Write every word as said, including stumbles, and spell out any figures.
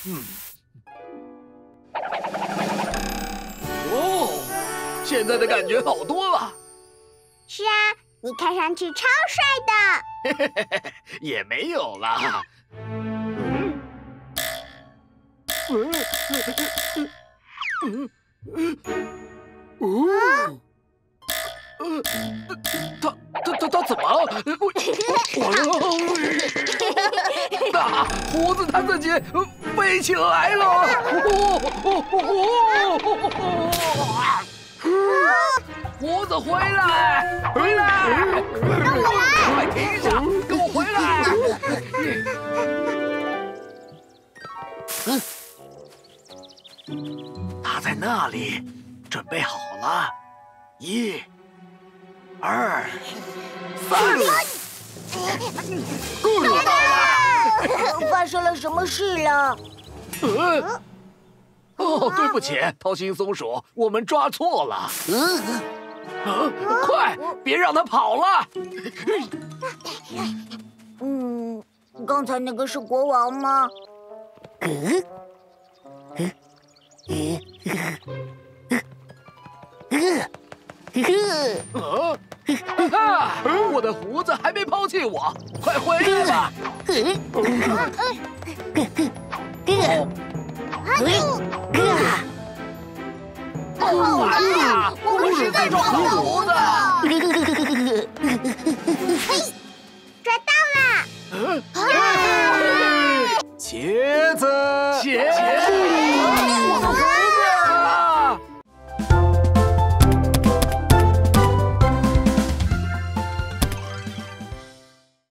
嗯。哦，现在的感觉好多了。 是啊，你看上去超帅的。 嘿嘿嘿，也没有啦。嗯。嗯。嗯。哦。呃，他他他他怎么？我我啊！胡子他自己飞起来了！胡子回来，回来！ 让我来！ 快停下！给我回来！他在那里，准备好了，一。二三，够了！ 发生了什么事了？ 呃，哦，对不起，掏心松鼠，我们抓错了。啊，快，别让他跑了！ 嗯，刚才那个是国王吗？ 嗯，嗯，嗯，嗯。 啊！哈！我的胡子还没抛弃我，快回来吧！ 好玩呀！我们实在抓不到胡子。